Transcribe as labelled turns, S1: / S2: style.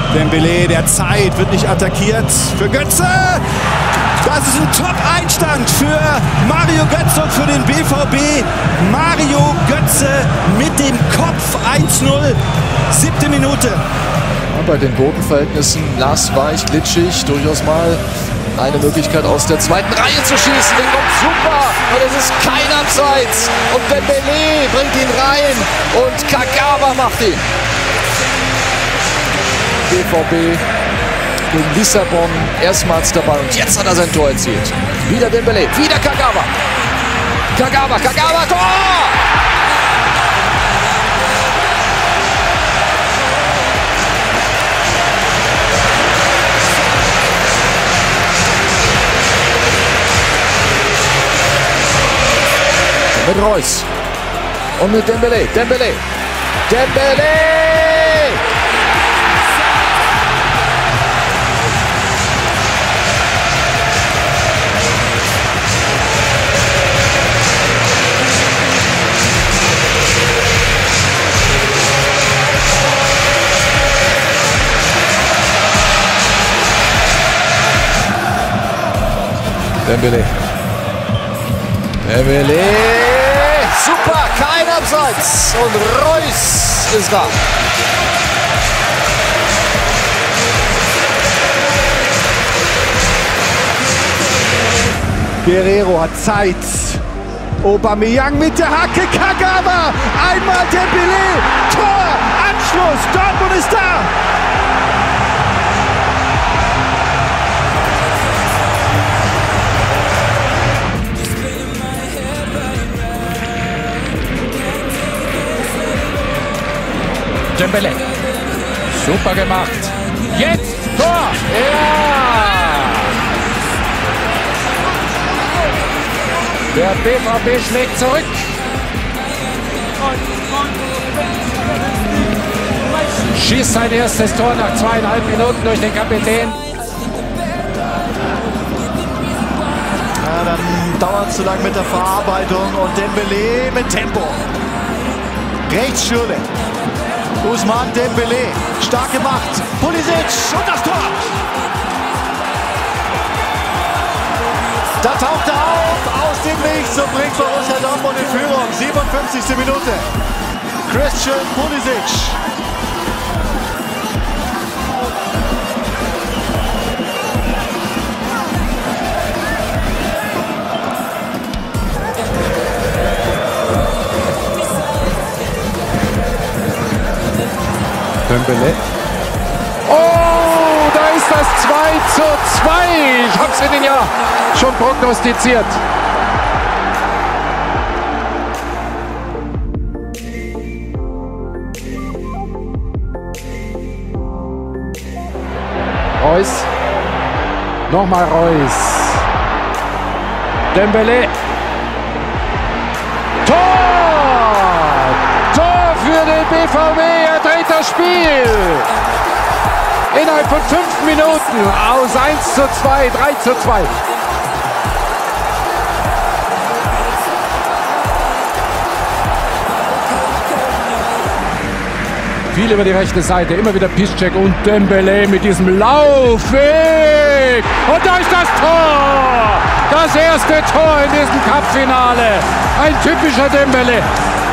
S1: Dembélé, der Zeit, wird nicht attackiert für Götze. Das ist ein Top-Einstand für Mario Götze und für den BVB. Mario Götze mit dem Kopf 1-0, 7. Minute.
S2: Ja, bei den Bodenverhältnissen nass, weich, glitschig, durchaus mal eine Möglichkeit aus der zweiten Reihe zu schießen. Den kommt super und es ist kein Abseits. Und Dembélé bringt ihn rein und Kagawa macht ihn. BVB gegen Lissabon erstmals dabei und jetzt hat er sein Tor erzielt. Wieder Dembélé, wieder Kagawa. Kagawa, Tor! Mit Reus und mit Dembélé. Dembélé. Super, kein Abseits. Und Reus ist da.
S1: Guerreiro hat Zeit. Aubameyang mit der Hacke. Kagawa. Einmal Dembélé. Tor. Anschluss. Dortmund ist da.
S3: Dembélé. Super gemacht. Jetzt Tor. Ja! Der BVB schlägt zurück. Schießt sein erstes Tor nach 2,5 Minuten durch den Kapitän.
S4: Ja, dann dauert es zu lang mit der Verarbeitung und Dembélé mit Tempo. Rechts Schürrle. Ousmane Dembélé, stark gemacht, Pulisic und das Tor! Da taucht er auf, aus dem Nichts und bringt Borussia Dortmund in Führung, 57. Minute. Christian Pulisic.
S3: Dembélé. Oh, da ist das 2:2. Ich hab's Ihnen ja schon prognostiziert. Reus. Nochmal Reus. Dembélé. Tor für den BVB. Er dreht das Spiel. Innerhalb von 5 Minuten aus 1:2, 3:2. Viel über die rechte Seite, immer wieder Piszczek und Dembélé mit diesem Laufweg. Und da ist das Tor! Das erste Tor in diesem Cup-Finale. Ein typischer Dembélé.